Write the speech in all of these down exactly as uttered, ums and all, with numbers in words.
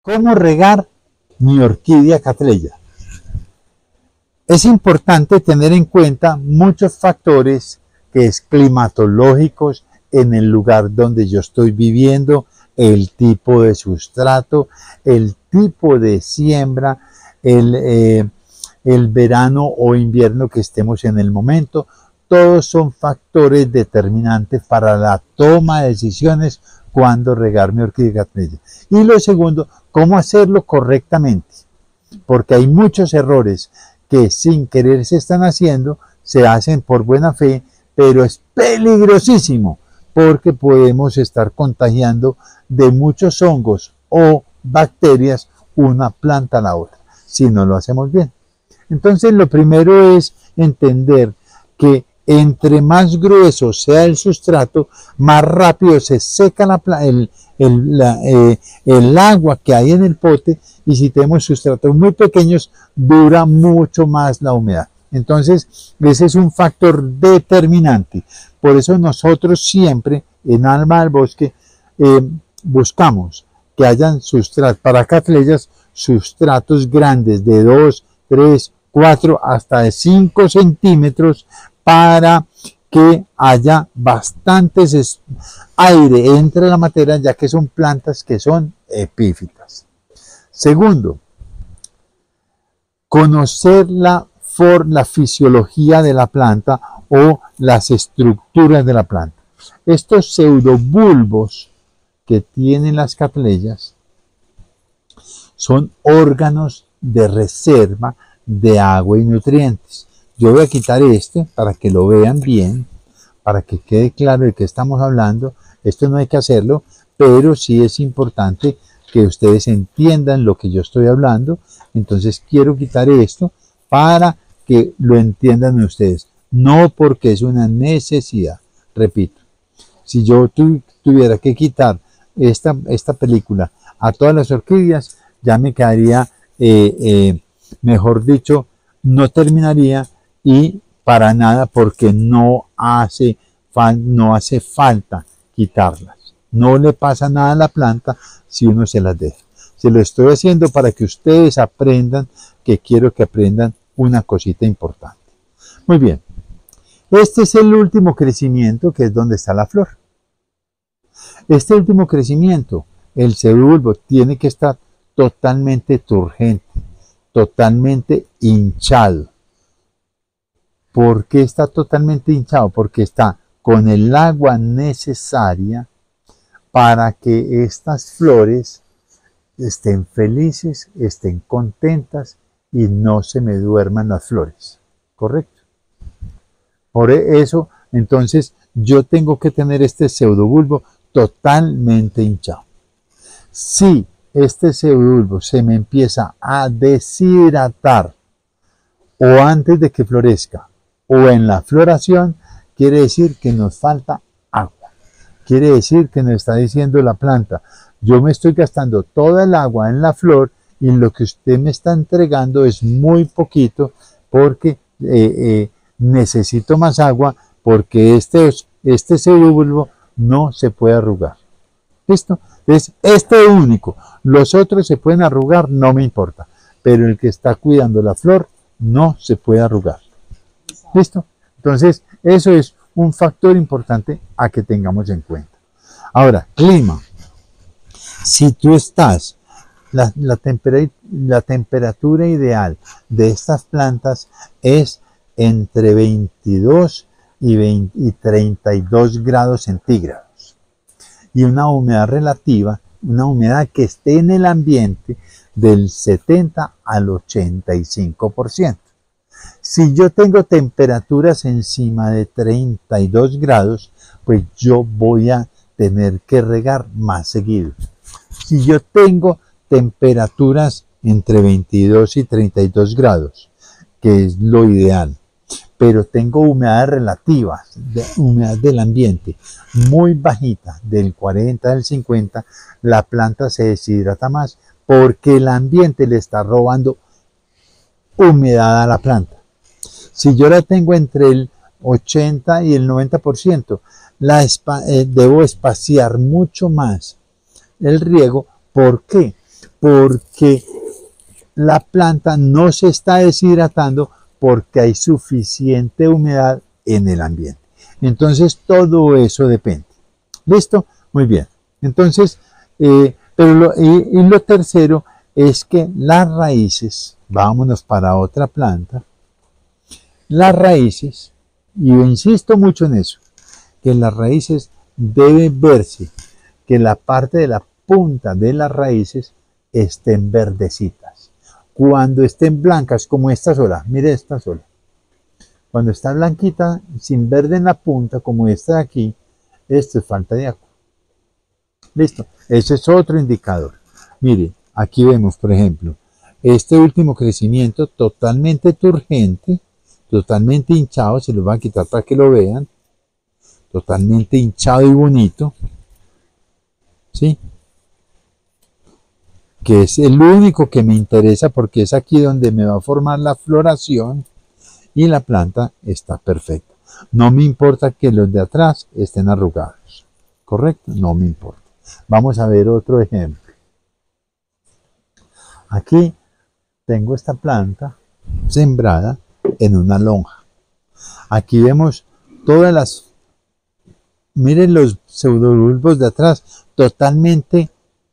¿Cómo regar mi orquídea Cattleya? Es importante tener en cuenta muchos factores que es climatológicos en el lugar donde yo estoy viviendo, el tipo de sustrato, el tipo de siembra, el, eh, el verano o invierno que estemos en el momento. Todos son factores determinantes para la toma de decisiones cuando regar mi orquídea Cattleya. Y lo segundo, cómo hacerlo correctamente, porque hay muchos errores que sin querer se están haciendo, se hacen por buena fe, pero es peligrosísimo porque podemos estar contagiando de muchos hongos o bacterias una planta a la otra, si no lo hacemos bien. Entonces lo primero es entender que entre más grueso sea el sustrato, más rápido se seca la, el, el, la, eh, el agua que hay en el pote, y si tenemos sustratos muy pequeños, dura mucho más la humedad. Entonces, ese es un factor determinante. Por eso nosotros siempre en Alma del Bosque eh, buscamos que hayan sustratos, para Cattleyas, sustratos grandes de dos, tres, cuatro, hasta de cinco centímetros, para que haya bastantes aire entre la materia, ya que son plantas que son epífitas. Segundo, conocer la, for, la fisiología de la planta o las estructuras de la planta. Estos pseudobulbos que tienen las Cattleyas son órganos de reserva de agua y nutrientes. Yo voy a quitar este para que lo vean bien, para que quede claro de qué estamos hablando. Esto no hay que hacerlo, pero sí es importante que ustedes entiendan lo que yo estoy hablando. Entonces quiero quitar esto para que lo entiendan ustedes, no porque es una necesidad. Repito, si yo tu, tuviera que quitar esta, esta película a todas las orquídeas, ya me quedaría, eh, eh, mejor dicho, no terminaría, y para nada, porque no hace, no hace falta quitarlas. No le pasa nada a la planta si uno se las deja. Se lo estoy haciendo para que ustedes aprendan, que quiero que aprendan una cosita importante. Muy bien. Este es el último crecimiento, que es donde está la flor. Este último crecimiento, el pseudobulbo, tiene que estar totalmente turgente, totalmente hinchado. ¿Por qué está totalmente hinchado? Porque está con el agua necesaria para que estas flores estén felices, estén contentas y no se me duerman las flores. ¿Correcto? Por eso, entonces, yo tengo que tener este pseudobulbo totalmente hinchado. Si este pseudobulbo se me empieza a deshidratar, o antes de que florezca, o en la floración, quiere decir que nos falta agua. Quiere decir que nos está diciendo la planta: yo me estoy gastando toda el agua en la flor y lo que usted me está entregando es muy poquito, porque eh, eh, necesito más agua, porque este, este pseudobulbo no se puede arrugar. ¿Listo? Es este único. Los otros se pueden arrugar, no me importa, pero el que está cuidando la flor no se puede arrugar. ¿Listo? Entonces, eso es un factor importante a que tengamos en cuenta. Ahora, clima. Si tú estás, la, la, temperatura, la temperatura ideal de estas plantas es entre veintidós y, veinte, y treinta y dos grados centígrados. Y una humedad relativa, una humedad que esté en el ambiente del setenta al ochenta y cinco por ciento. Si yo tengo temperaturas encima de treinta y dos grados, pues yo voy a tener que regar más seguido. Si yo tengo temperaturas entre veintidós y treinta y dos grados, que es lo ideal, pero tengo humedades relativas, de humedad del ambiente muy bajita, del cuarenta al cincuenta, la planta se deshidrata más, porque el ambiente le está robando humedad a la planta. Si yo la tengo entre el ochenta y el noventa por ciento, la espa eh, debo espaciar mucho más el riego. ¿Por qué? porque la planta no se está deshidratando porque hay suficiente humedad en el ambiente. Entonces todo eso depende. ¿Listo? Muy bien. Entonces, eh, pero lo, y, y lo tercero es que las raíces, vámonos para otra planta, las raíces, y yo insisto mucho en eso, que las raíces deben verse, que la parte de la punta de las raíces estén verdecitas. Cuando estén blancas, como esta sola, mire esta sola. Cuando está blanquita, sin verde en la punta, como esta de aquí, esto es falta de agua. Listo, ese es otro indicador. Mire, aquí vemos, por ejemplo, este último crecimiento totalmente turgente, totalmente hinchado, se los voy a quitar para que lo vean, totalmente hinchado y bonito, ¿sí? Que es el único que me interesa porque es aquí donde me va a formar la floración y la planta está perfecta. No me importa que los de atrás estén arrugados, ¿correcto? No me importa. Vamos a ver otro ejemplo. Aquí tengo esta planta sembrada en una lonja. Aquí vemos todas las, miren los pseudobulbos de atrás, totalmente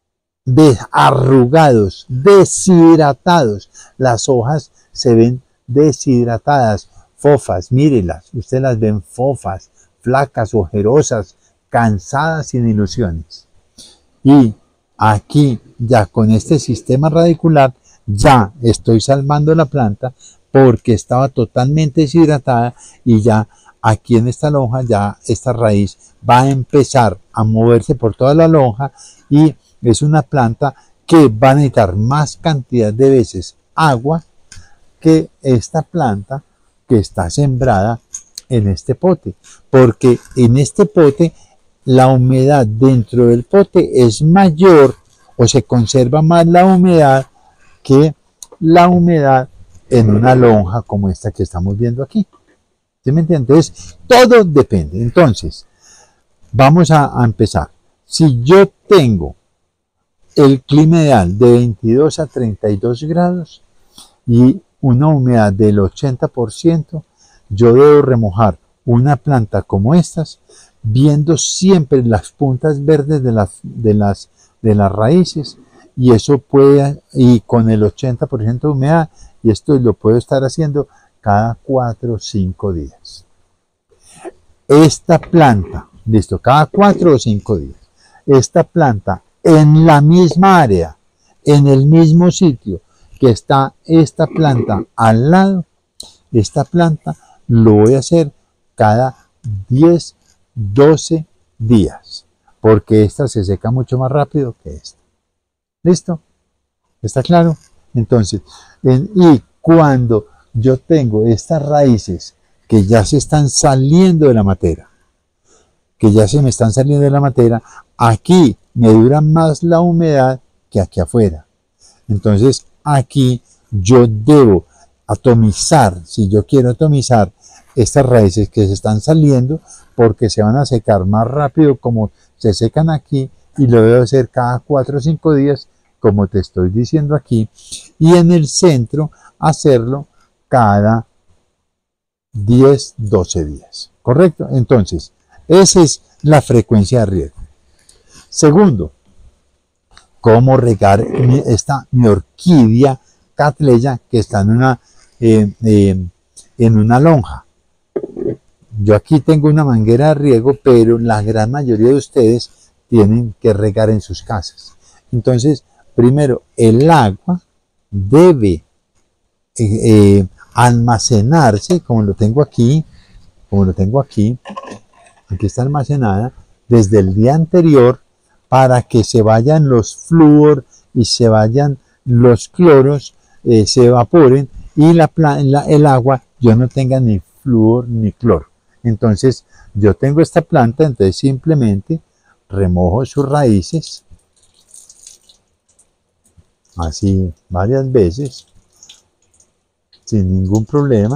arrugados, deshidratados. Las hojas se ven deshidratadas, fofas, mírenlas, ustedes las ven fofas, flacas, ojerosas, cansadas, sin ilusiones. Y aquí ya con este sistema radicular ya estoy salvando la planta porque estaba totalmente deshidratada y ya aquí en esta lonja ya esta raíz va a empezar a moverse por toda la lonja y es una planta que va a necesitar más cantidad de veces agua que esta planta que está sembrada en este pote, porque en este pote la humedad dentro del pote es mayor o se conserva más la humedad que la humedad en una lonja como esta que estamos viendo aquí. ¿Sí me entiendes? Entonces, todo depende. Entonces, vamos a, a empezar. Si yo tengo el clima ideal de veintidós a treinta y dos grados y una humedad del ochenta por ciento, yo debo remojar una planta como estas, viendo siempre las puntas verdes de las, de las, de las raíces, y eso puede, y con el ochenta por ciento de humedad, y esto lo puedo estar haciendo cada cuatro o cinco días. Esta planta, listo, cada cuatro o cinco días, esta planta en la misma área, en el mismo sitio que está esta planta al lado, esta planta lo voy a hacer cada diez, doce días, porque esta se seca mucho más rápido que esta. ¿Listo? ¿Está claro? Entonces, en, y cuando yo tengo estas raíces que ya se están saliendo de la matera, que ya se me están saliendo de la matera, aquí me dura más la humedad que aquí afuera. Entonces, aquí yo debo atomizar, si yo quiero atomizar estas raíces que se están saliendo, porque se van a secar más rápido como se secan aquí, y lo debo hacer cada cuatro o cinco días, como te estoy diciendo aquí, y en el centro hacerlo cada diez, doce días. ¿Correcto? Entonces, esa es la frecuencia de riego. Segundo, cómo regar mi, esta mi orquídea Cattleya que está en una, eh, eh, en una lonja. Yo aquí tengo una manguera de riego, pero la gran mayoría de ustedes tienen que regar en sus casas. Entonces, primero, el agua debe eh, eh, almacenarse, como lo tengo aquí, como lo tengo aquí, aquí está almacenada, desde el día anterior, para que se vayan los flúor y se vayan los cloros, eh, se evaporen y la, la, el agua yo no tenga ni flúor ni cloro. Entonces yo tengo esta planta, entonces simplemente remojo sus raíces, así varias veces, sin ningún problema.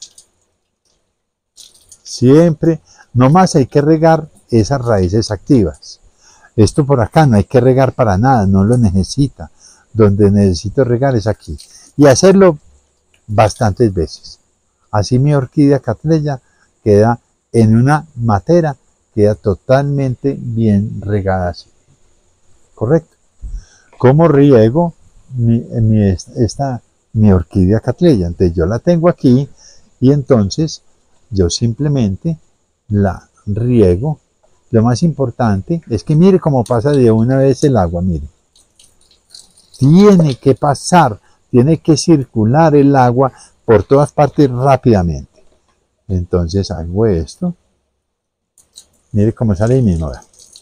Siempre, nomás hay que regar esas raíces activas. Esto por acá no hay que regar para nada, no lo necesita. donde necesito regar es aquí. Y hacerlo bastantes veces. Así mi orquídea Cattleya queda en una matera, queda totalmente bien regada así. ¿Correcto? ¿Cómo riego mi, mi, esta, mi orquídea Cattleya? Entonces yo la tengo aquí y entonces yo simplemente la riego. Lo más importante es que mire cómo pasa de una vez el agua, mire. Tiene que pasar, tiene que circular el agua por todas partes rápidamente. Entonces hago esto. Mire cómo sale ahí mismo.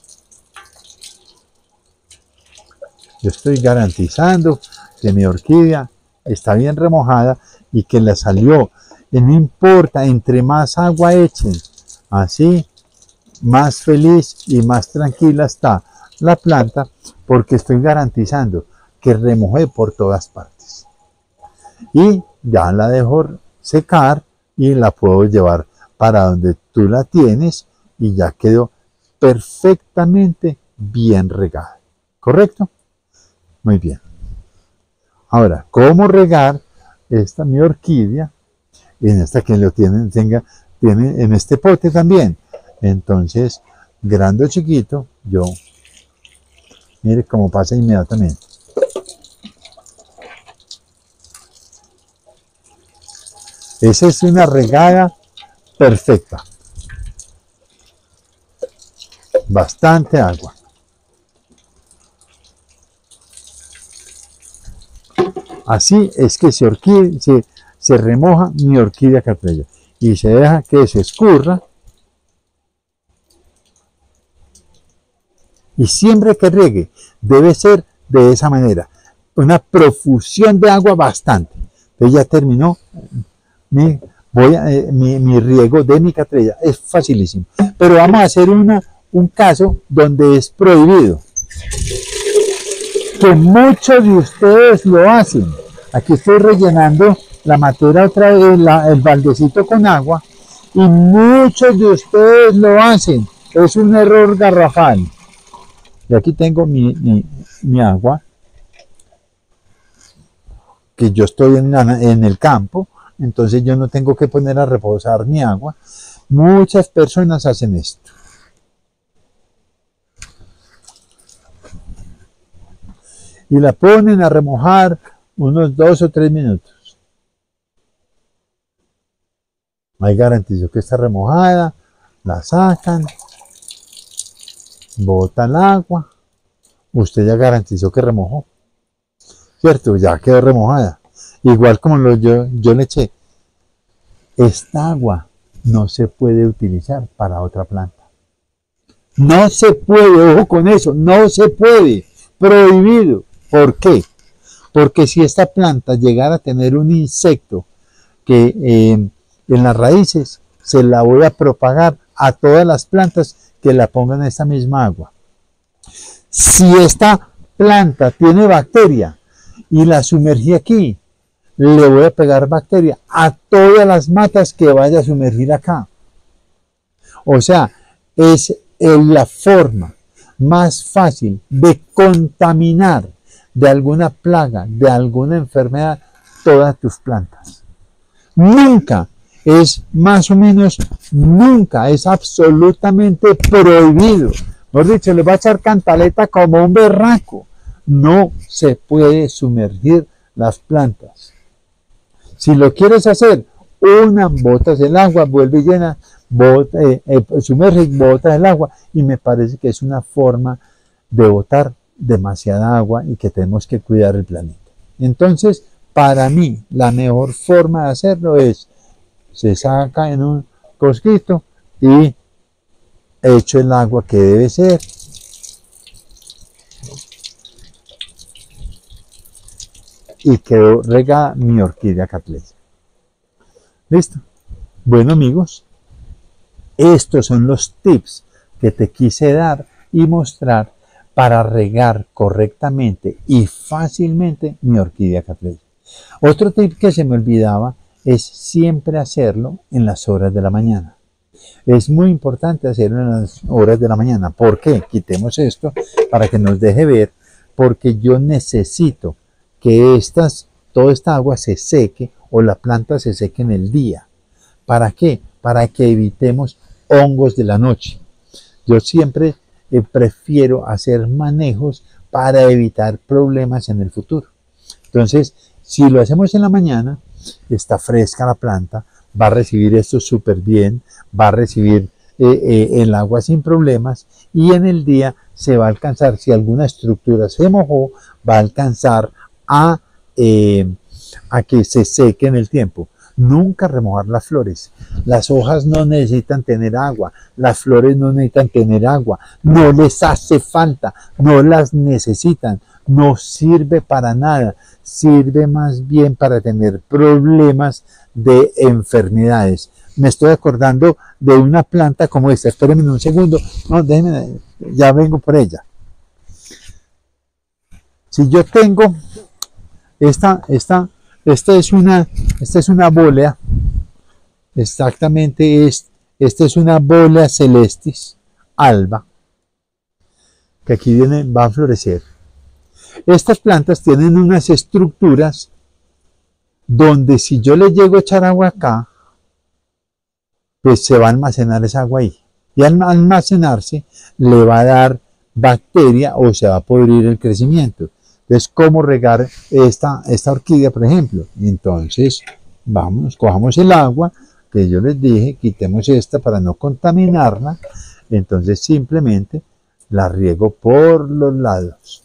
Yo estoy garantizando que mi orquídea está bien remojada y que le salió. Y no importa, entre más agua echen, así más feliz y más tranquila está la planta, porque estoy garantizando que remojé por todas partes. Y ya la dejo secar y la puedo llevar para donde tú la tienes y ya quedó perfectamente bien regada. ¿Correcto? Muy bien. Ahora, ¿cómo regar esta mi orquídea? En esta que lo tienen, tenga, tiene en este pote también. Entonces, grande o chiquito, yo, mire cómo pasa inmediatamente. Esa es una regada perfecta. Bastante agua. Así es que se, orquídea, se, se remoja mi orquídea Cattleya y se deja que se escurra. Y siempre que riegue, debe ser de esa manera. Una profusión de agua bastante. Entonces ya terminó mi, voy a, eh, mi, mi riego de mi Cattleya. Es facilísimo. Pero vamos a hacer una, un caso donde es prohibido. Que muchos de ustedes lo hacen. Aquí estoy rellenando la matera otra vez, la, el baldecito con agua. Y muchos de ustedes lo hacen. Es un error garrafal. Y aquí tengo mi, mi, mi agua, que yo estoy en, la, en el campo, entonces yo no tengo que poner a reposar mi agua. Muchas personas hacen esto. Y la ponen a remojar unos dos o tres minutos. Ahí garantizo que está remojada, la sacan. Bota el agua, usted ya garantizó que remojó, ¿cierto? Ya quedó remojada. Igual como lo, yo, yo le eché. Esta agua no se puede utilizar para otra planta. No se puede, ojo con eso, no se puede, prohibido. ¿Por qué? Porque si esta planta llegara a tener un insecto que eh, en las raíces, se la voy a propagar a todas las plantas que la pongan en esta misma agua. Si esta planta tiene bacteria y la sumergí aquí, le voy a pegar bacteria a todas las matas que vaya a sumergir acá. O sea, es la forma más fácil de contaminar de alguna plaga, de alguna enfermedad, todas tus plantas. Nunca, es más o menos, nunca, es absolutamente prohibido. Mejor dicho, le va a echar cantaleta como un berraco. No se puede sumergir las plantas. Si lo quieres hacer, una botas el agua, vuelve y llena, bota, eh, eh, sumerge y botas el agua, y me parece que es una forma de botar demasiada agua y que tenemos que cuidar el planeta. Entonces, para mí, la mejor forma de hacerlo es, se saca en un cosquito y echo el agua que debe ser. Y quedó regada mi orquídea Cattleya. ¿Listo? Bueno, amigos, estos son los tips que te quise dar y mostrar para regar correctamente y fácilmente mi orquídea Cattleya. Otro tip que se me olvidaba es siempre hacerlo en las horas de la mañana. Es muy importante hacerlo en las horas de la mañana. ¿Por qué? Quitemos esto para que nos deje ver porque yo necesito que estas, toda esta agua se seque o la planta se seque en el día. ¿Para qué? Para que evitemos hongos de la noche. Yo siempre eh, prefiero hacer manejos para evitar problemas en el futuro. Entonces, si lo hacemos en la mañana, está fresca la planta, va a recibir esto súper bien, va a recibir eh, eh, el agua sin problemas, y en el día se va a alcanzar, si alguna estructura se mojó, va a alcanzar a, eh, a que se seque en el tiempo. Nunca remojar las flores. Las hojas no necesitan tener agua, las flores no necesitan tener agua, no les hace falta, no las necesitan, no sirve para nada, sirve más bien para tener problemas de enfermedades. Me estoy acordando de una planta como esta, espérenme un segundo, no, déjenme, ya vengo por ella. Si yo tengo esta, esta, esta es una, esta es una bólea, exactamente, es, esta es una bólea celestis alba, que aquí viene, va a florecer. Estas plantas tienen unas estructuras donde si yo le llego a echar agua acá, pues se va a almacenar esa agua ahí. Y al almacenarse le va a dar bacteria o se va a podrir el crecimiento. Entonces, ¿cómo regar esta, esta orquídea, por ejemplo? Entonces, vamos, cojamos el agua, que yo les dije, quitemos esta para no contaminarla. Entonces, simplemente la riego por los lados.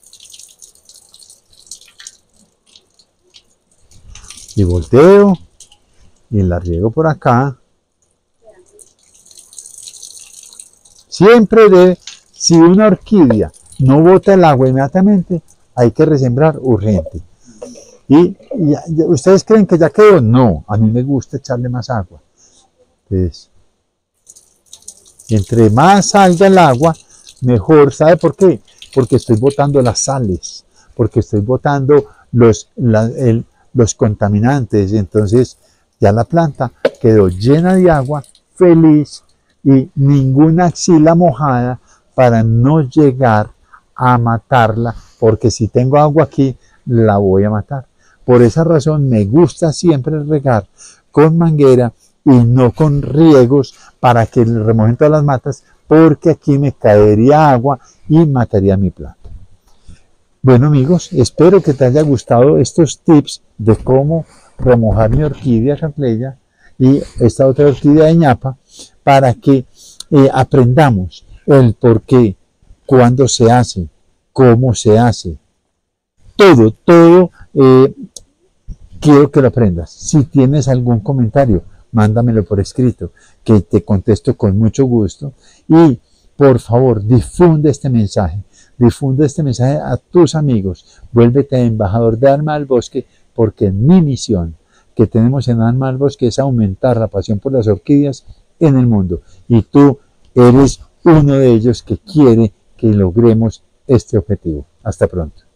Y volteo y la riego por acá. Siempre debe, si una orquídea no bota el agua inmediatamente, hay que resembrar urgente. Y, y, y ¿ustedes creen que ya quedó? No, a mí me gusta echarle más agua. Entonces, entre más salga el agua, mejor. ¿Sabe por qué? Porque estoy botando las sales, porque estoy botando los, la, el, los contaminantes. Entonces, ya la planta quedó llena de agua, feliz, y ninguna axila mojada para no llegar a matarla, porque si tengo agua aquí, la voy a matar. Por esa razón me gusta siempre regar con manguera y no con riegos para que le remojen todas las matas, porque aquí me caería agua y mataría mi planta. Bueno amigos, espero que te haya gustado estos tips de cómo remojar mi orquídea cattleya y esta otra orquídea de ñapa, para que eh, aprendamos el por qué, cuándo se hace, cómo se hace. Todo, todo eh, quiero que lo aprendas. Si tienes algún comentario, mándamelo por escrito, que te contesto con mucho gusto. Y por favor, difunde este mensaje. Difunde este mensaje a tus amigos. Vuélvete embajador de Alma al Bosque, porque mi misión que tenemos en Alma al Bosque es aumentar la pasión por las orquídeas en el mundo. Y tú eres uno de ellos que quiere que logremos este objetivo. Hasta pronto.